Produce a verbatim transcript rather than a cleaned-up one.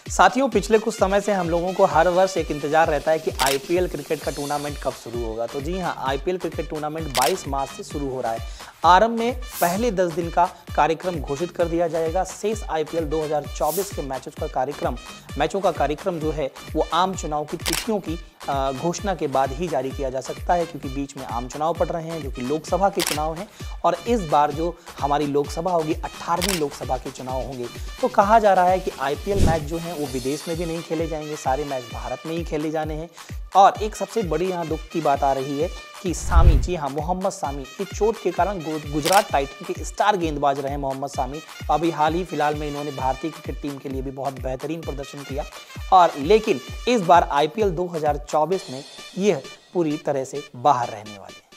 साथियों, पिछले कुछ समय से हम लोगों को हर वर्ष एक इंतजार रहता है कि आईपीएल क्रिकेट का टूर्नामेंट कब शुरू होगा। तो जी हां, आईपीएल क्रिकेट टूर्नामेंट बाईस मार्च से शुरू हो रहा है। आरंभ में पहले दस दिन का कार्यक्रम घोषित कर दिया जाएगा। शेष आईपीएल दो हज़ार चौबीस के मैचों का कार्यक्रम मैचों का कार्यक्रम जो है वो आम चुनाव की तिथियों की घोषणा के बाद ही जारी किया जा सकता है, क्योंकि बीच में आम चुनाव पड़ रहे हैं जो कि लोकसभा के चुनाव हैं। और इस बार जो हमारी लोकसभा होगी, अठारहवीं लोकसभा के चुनाव होंगे। तो कहा जा रहा है कि आईपीएल मैच जो हैं वो विदेश में भी नहीं खेले जाएंगे, सारे मैच भारत में ही खेले जाने हैं। और एक सबसे बड़ी यहाँ दुख की बात आ रही है कि सामी, जी हाँ, मोहम्मद सामी की चोट के कारण गुजरात टाइटन के स्टार गेंदबाज रहे मोहम्मद सामी। अभी हाल ही फिलहाल में इन्होंने भारतीय क्रिकेट टीम के लिए भी बहुत बेहतरीन प्रदर्शन किया। और लेकिन इस बार आईपीएल दो हज़ार चौबीस में यह पूरी तरह से बाहर रहने वाले हैं।